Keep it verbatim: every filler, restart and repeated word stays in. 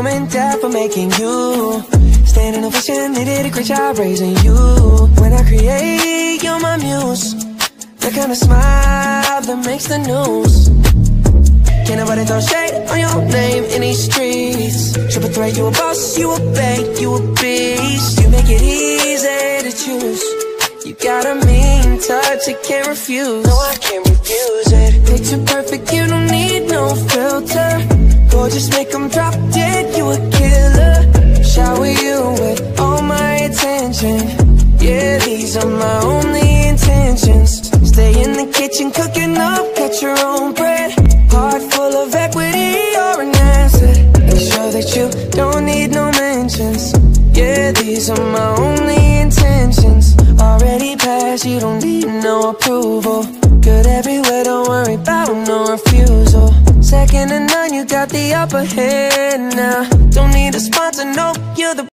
mom and dad for making you. Standing ovation, they did a great job raising you. When I create, you're my muse. The kind of smile that makes the news. Can't nobody throw shade on your name in these streets. Triple threat, you a boss, you a bank, you a beast. You make it easy to choose. You got a mean touch, I can't refuse. No, I can't refuse it. Picture perfect, you don't need no filter. Gorgeous, make them drop dead, you a killer. Shower you with all my attention. Yeah, these are my only intentions. Stay in the kitchen, cooking up, cut your own bread. Heart full of equity, you're an asset. Make sure that you don't need no mentions. Yeah, these are my only intentions. Already passed, you don't need no approval. Good everywhere, don't worry about no refusal. Second to none, you got the upper hand now. Don't need a sponsor, no, you're the